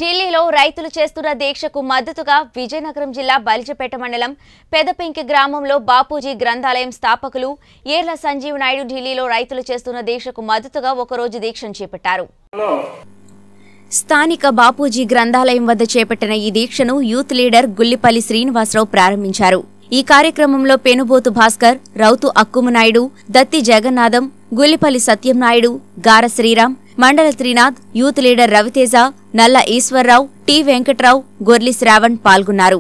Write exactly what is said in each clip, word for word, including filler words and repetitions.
ఢిల్లీలో రైతులు చేస్తున్న దీక్షకు మద్దతుగా విజయనగరం జిల్లా బలిజపేట మండలం పెదపెంకి గ్రామంలో బాపూజీ గ్రంథాలయం స్థాపకులు ఏర్ల సంజీవ్ నాయుడు ఢిల్లీలో రైతులు చేస్తున్న దీక్షకు మద్దతుగా ఒకరోజు దీక్షను చేపట్టారు. స్థానిక బాపూజీ గ్రంథాలయం వద్ద చేపట్టిన ఈ దీక్షను యూత్ లీడర్ గుల్లిపల్లి శ్రీనివాసరావు ప్రారంభించారు. ఈ కార్యక్రమంలో పెనుబోతు భాస్కర్, రౌతు అక్కుమనాయుడు, దత్తి జగన్నాథం, గుల్లిపల్లి సత్యం నాయుడు, గార శ్రీరామ్, మండల Trinath, youth leader Raviteja, Nalla Eshwar Rao, T Venkat Rao, Gorli Shravan పాల్గొన్నారు.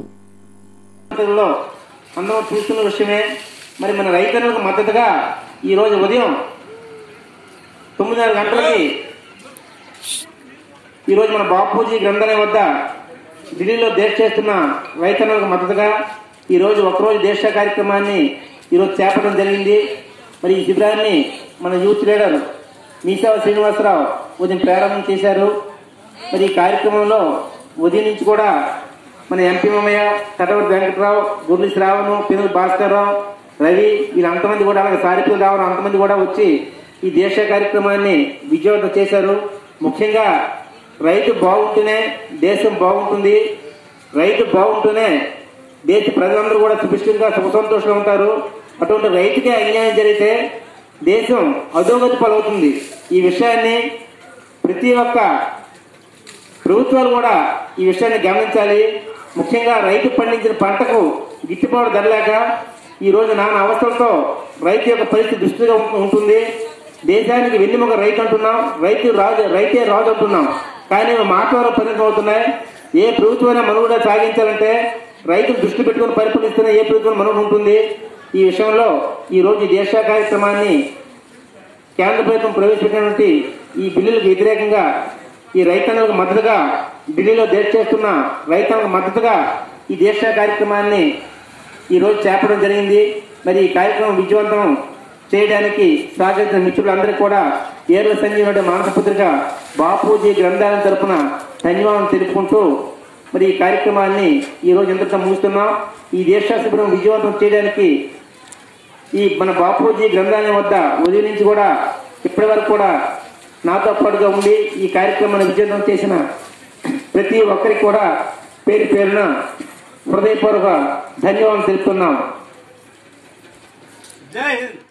మన రైతులకు మద్దతుగా ఈ రోజు ఉదయం తొమ్మిదిన్నర గంటలకి ఈ రోజు మన బాపూజీ గ్రంథాలయం వద్ద ఢిల్లీలో దీక్ష చేస్తున్న రైతన్నలకు మద్దతుగా ఈ రోజు ఒకరోజు దీక్ష కార్యక్రమాన్ని ఈరోజు చేపట్టడం జరిగింది. మరి ఈ శిబిరాన్ని మన యూత్ లీడర్ మీసావ శ్రీనివాసరావు ఉదయం ప్రారంభం చేశారు. మరి ఈ కార్యక్రమంలో ఉదయం నుంచి కూడా మన ఎంపీ మమ్మయ్య, కటవర్తి వెంకటరావు, గుర్లి శ్రావణు, పినుగు భాస్కర్ రావు, రవి వీళ్ళంతమంది కూడా అలాగే సారిపులు రావడం అంతమంది కూడా వచ్చి ఈ దీక్ష కార్యక్రమాన్ని విజయవంతం చేశారు. ముఖ్యంగా రైతు బాగుంటేనే దేశం బాగుంటుంది, రైతు బాగుంటేనే దేశ ప్రజలందరూ కూడా సుభిష్టంగా సుఖ సంతోషంగా ఉంటారు. అటువంటి రైతుకే అన్యాయం జరిగితే దేశం అధోగతి పాలవుతుంది. ఈ విషయాన్ని ప్రతి ఒక్క ప్రభుత్వాలు కూడా ఈ విషయాన్ని గమనించాలి. ముఖ్యంగా రైతు పండించిన పంటకు గిట్టుబాటు ధర లేక ఈరోజు నానా అవస్థలతో రైతు యొక్క పరిస్థితి దృష్టిగా ఉంటుంది. దేశానికి వెన్నెముక రైతు అంటున్నాం, రైతు రాజు రైతే రాజు అంటున్నాం, కానీ మాటల పరిమితం అవుతున్నాయి. ఏ ప్రభుత్వమైనా మనుగడ సాగించాలంటే రైతులు దృష్టి పెట్టుకుని పరిపాలిస్తున్న ఏ ప్రభుత్వం మనుగడ ఉంటుంది. ఈ విషయంలో ఈ రోజు దేశ కార్యక్రమాన్ని కేంద్ర ప్రభుత్వం ప్రవేశపెట్టినటువంటి ఈ బిల్లులకు వ్యతిరేకంగా ఈ రైతన్నలకు మద్దతుగా ఢిల్లీలో దీక్ష చేస్తున్న రైతన్నలకు మద్దతుగా ఈ దేశ కార్యక్రమాన్ని ఈ రోజు చేపట్టడం జరిగింది. మరి ఈ కార్యక్రమం విజయవంతం చేయడానికి సహకరించిన మిత్రులందరికీ కూడా ఏర్ల సంజీవ్ నాయుడు మానస పత్రిక బాపూజీ గ్రంథాలయం తరఫున ధన్యవాదాలు తెలుపుకుంటూ మరి ఈ కార్యక్రమాన్ని ఈ రోజు ఎంతగా ముగిస్తున్నాం. ఈ దేశ శిబిరం విజయవంతం చేయడానికి ఈ మన బాపూజీ గ్రంథాలయం వద్ద ఉదయం నుంచి కూడా ఇప్పటి వరకు కూడా నాతో పాటుగా ఉండి ఈ కార్యక్రమాన్ని విజయవంతం చేసిన ప్రతి ఒక్కరికి కూడా పేరు పేరున హృదయపూర్వక ధన్యవాదాలు తెలుపుతున్నాం. జై హింద్.